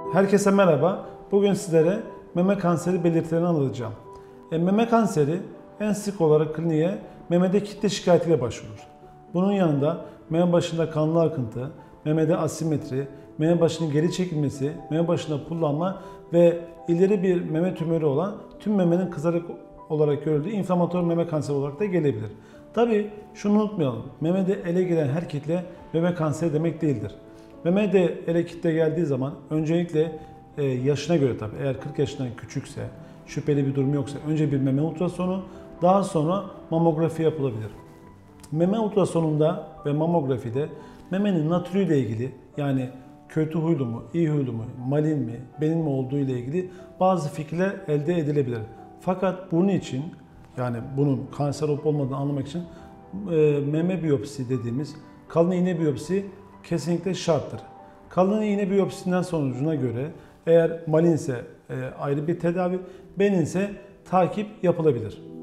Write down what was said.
Herkese merhaba. Bugün sizlere meme kanseri belirtilerini anlatacağım. Meme kanseri en sık olarak kliniğe memede kitle şikayetiyle başvurur. Bunun yanında meme başında kanlı akıntı, memede asimetri, meme başının geri çekilmesi, meme başında pullanma ve ileri bir meme tümörü olan tüm memenin kızarık olarak görüldüğü inflamatuar meme kanseri olarak da gelebilir. Tabii şunu unutmayalım. Memede ele gelen her kitle meme kanseri demek değildir. Memede ele kitle geldiği zaman öncelikle yaşına göre tabii eğer 40 yaşından küçükse, şüpheli bir durum yoksa önce bir meme ultrasonu, daha sonra mamografi yapılabilir. Meme ultrasonunda ve mamografide memenin natürüyle ilgili yani kötü huylu mu, iyi huylu mu, malin mi, benin mi olduğu ile ilgili bazı fikirler elde edilebilir. Fakat bunun için yani bunun kanser olup olmadığını anlamak için meme biyopsi dediğimiz kalın iğne biyopsi kesinlikle şarttır. Kalın iğne biyopsisinden sonucuna göre eğer malinse ayrı bir tedavi, beninse takip yapılabilir.